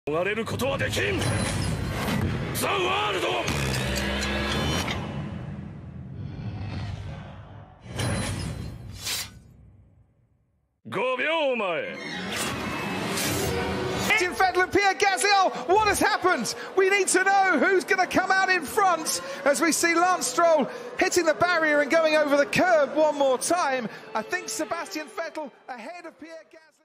逃れることはできん。ザ・ワールド。5秒前。 Vettel and Pierre Gasly, what has happened? We need to know who's going to come out in front as we see Lance Stroll hitting the barrier and going over the curb one more time. I think Sebastian Vettel ahead of Pierre Gasly.